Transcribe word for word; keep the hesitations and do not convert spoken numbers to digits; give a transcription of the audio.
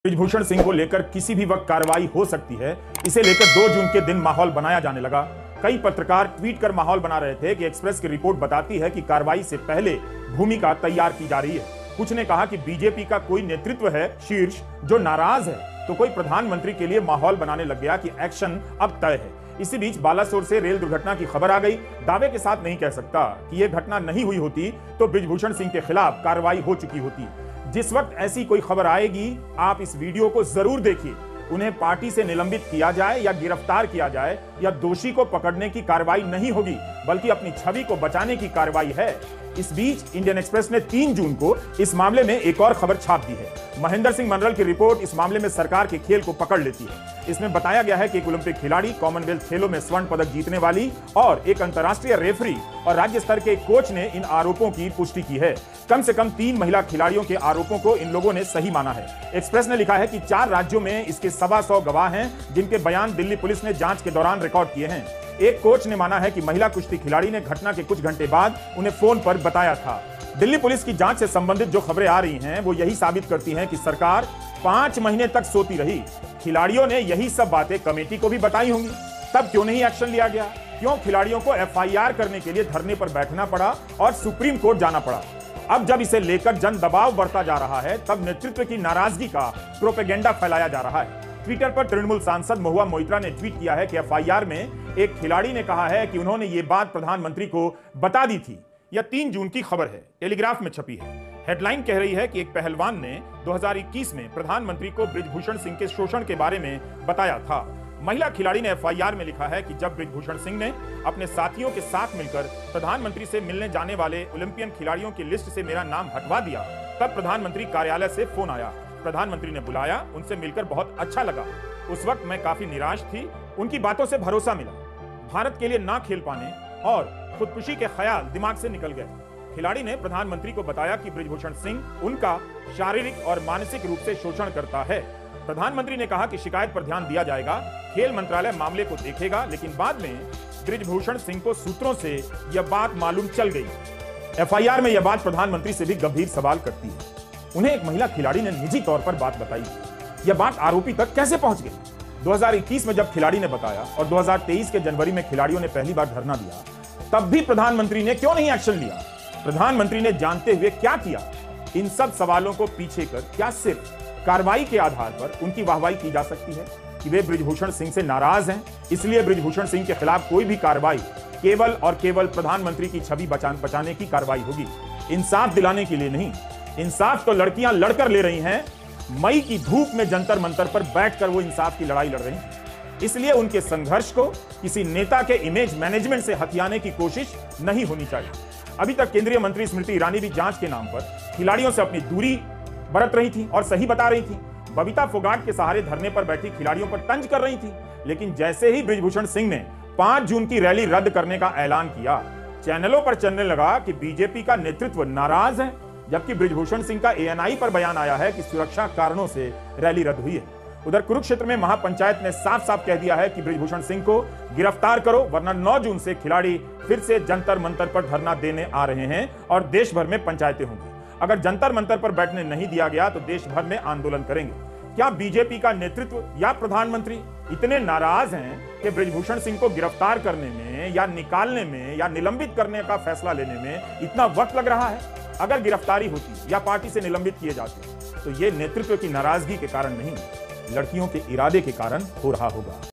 ब्रिजभूषण सिंह को लेकर किसी भी वक्त कार्रवाई हो सकती है, इसे लेकर दो जून के दिन माहौल बनाया जाने लगा। कई पत्रकार ट्वीट कर माहौल बना रहे थे कि एक्सप्रेस की रिपोर्ट बताती है कि कार्रवाई से पहले भूमिका तैयार की जा रही है। कुछ ने कहा कि बीजेपी का कोई नेतृत्व है शीर्ष जो नाराज है, तो कोई प्रधानमंत्री के लिए माहौल बनाने लग गया कि एक्शन अब तय है। इसी बीच बालासोर से रेल दुर्घटना की खबर आ गई। दावे के साथ नहीं कह सकता कि यह घटना नहीं हुई होती तो ब्रिजभूषण सिंह के खिलाफ कार्रवाई हो चुकी होती। जिस वक्त ऐसी कोई खबर आएगी, आप इस वीडियो को जरूर देखिए। उन्हें पार्टी से निलंबित किया जाए या गिरफ्तार किया जाए या दोषी को पकड़ने की कार्रवाई नहीं होगी, बल्कि अपनी छवि को बचाने की कार्रवाई है। इस बीच इंडियन एक्सप्रेस ने तीन जून को इस मामले में एक और खबर छाप दी है। महेंद्र सिंह मनरल की रिपोर्ट इस मामले में सरकार के खेल को पकड़ लेती है। इसमें बताया गया है कि एक ओलंपिक खिलाड़ी, कॉमनवेल्थ खेलों में स्वर्ण पदक जीतने वाली और एक अंतर्राष्ट्रीय रेफरी और राज्य स्तर के कोच ने इन आरोपों की पुष्टि की है। कम से कम तीन महिला खिलाड़ियों के आरोपों को इन लोगों ने सही माना है। एक्सप्रेस ने लिखा है कि चार राज्यों में इसके सवा सौ गवाह हैं, जिनके बयान दिल्ली पुलिस ने जांच के दौरान रिकॉर्ड किए हैं। एक कोच ने माना है कि महिला कुश्ती खिलाड़ी ने घटना के कुछ घंटे बाद उन्हें फोन पर बताया था। दिल्ली पुलिस की जांच से संबंधित जो खबरें आ रही हैं, वो यही साबित करती हैं कि सरकार पांच महीने तक सोती रही। खिलाड़ियों ने यही सब बातें कमेटी को भी बताई होंगी, तब क्यों नहीं एक्शन लिया गया? क्यों खिलाड़ियों को एफ आई आर करने के लिए धरने पर बैठना पड़ा और सुप्रीम कोर्ट जाना पड़ा? अब जब इसे लेकर जन दबाव बढ़ता जा रहा है, तब नेतृत्व की नाराजगी का प्रोपेगेंडा फैलाया जा रहा है। ट्विटर पर तृणमूल सांसद महुआ मोइत्रा ने ट्वीट किया है कि एफ आई आर में एक खिलाड़ी ने कहा है कि उन्होंने ये बात प्रधानमंत्री को बता दी थी। यह तीन जून की खबर है, टेलीग्राफ में छपी है। हेडलाइन कह रही है कि एक पहलवान ने दो हज़ार इक्कीस में प्रधानमंत्री को ब्रिजभूषण सिंह के शोषण के बारे में बताया था। महिला खिलाड़ी ने एफ आई आर में लिखा है कि जब ब्रिजभूषण सिंह ने अपने साथियों के साथ मिलकर प्रधानमंत्री से मिलने जाने वाले ओलंपियन खिलाड़ियों की लिस्ट से मेरा नाम हटवा दिया, तब प्रधानमंत्री कार्यालय से फोन आया। प्रधानमंत्री ने बुलाया, उनसे मिलकर बहुत अच्छा लगा। उस वक्त मैं काफी निराश थी, उनकी बातों से भरोसा मिला। भारत के लिए ना खेल पाने और खुदकुशी के ख्याल दिमाग से निकल गए। खिलाड़ी ने प्रधानमंत्री को बताया कि ब्रिजभूषण सिंह उनका शारीरिक और मानसिक रूप से शोषण करता है। प्रधानमंत्री ने कहा कि शिकायत पर ध्यान दिया जाएगा, खेल मंत्रालय मामले को देखेगा, लेकिन बाद में ब्रिजभूषण सिंह को सूत्रों से यह बात मालूम चल गई। एफ आई आर में यह बात प्रधानमंत्री से भी गंभीर सवाल करती है। उन्हें एक महिला खिलाड़ी ने निजी तौर पर बात बताई। यह बात आरोपी तक कैसे पहुंच गई? दो हज़ार इक्कीस में जब खिलाड़ी ने बताया और दो हज़ार तेईस के जनवरी में खिलाड़ियों ने पहली बार धरना दिया, तब भी प्रधानमंत्री ने क्यों नहीं एक्शन लिया? प्रधानमंत्री ने जानते हुए क्या किया? इन सब सवालों को पीछे कर क्या सिर्फ कार्रवाई के आधार पर उनकी वाहवाही की जा सकती है कि वे ब्रिजभूषण सिंह से नाराज हैं, इसलिए ब्रिजभूषण सिंह के खिलाफ कोई भी कार्रवाई केवल और केवल प्रधानमंत्री की छवि बचाने की कार्रवाई होगी, इंसाफ दिलाने के लिए नहीं। इंसाफ तो लड़कियां लड़कर ले रही हैं। मई की धूप में जंतर मंतर पर बैठकर वो इंसाफ की लड़ाई लड़ रही हैं। इसलिए उनके संघर्ष को किसी नेता के इमेज मैनेजमेंट से हथियाने की कोशिश नहीं होनी चाहिए। अभी तक केंद्रीय मंत्री स्मृति ईरानी भी जांच के नाम पर खिलाड़ियों से अपनी दूरी बरत रही थी और सही बता रही थी। बबीता फोगाट के सहारे धरने पर बैठी खिलाड़ियों पर तंज कर रही थी। लेकिन जैसे ही ब्रिजभूषण सिंह ने पांच जून की रैली रद्द करने का ऐलान किया, चैनलों पर चलने लगा कि बीजेपी का नेतृत्व नाराज है, जबकि ब्रिजभूषण सिंह का ए एन आई पर बयान आया है कि सुरक्षा कारणों से रैली रद्द हुई है। उधर कुरुक्षेत्र में महापंचायत ने साफ साफ कह दिया है कि ब्रिजभूषण सिंह को गिरफ्तार करो, वरना नौ जून से खिलाड़ी फिर से जंतर मंतर पर धरना देने आ रहे हैं और देश भर में पंचायतें होंगी। अगर जंतर मंतर पर बैठने नहीं दिया गया तो देश भर में आंदोलन करेंगे। क्या बीजेपी का नेतृत्व या प्रधानमंत्री इतने नाराज हैं कि ब्रिजभूषण सिंह को गिरफ्तार करने में या निकालने में या निलंबित करने का फैसला लेने में इतना वक्त लग रहा है? अगर गिरफ्तारी होती या पार्टी से निलंबित किए जाते तो ये नेतृत्व की नाराजगी के कारण नहीं, लड़कियों के इरादे के कारण हो रहा होगा।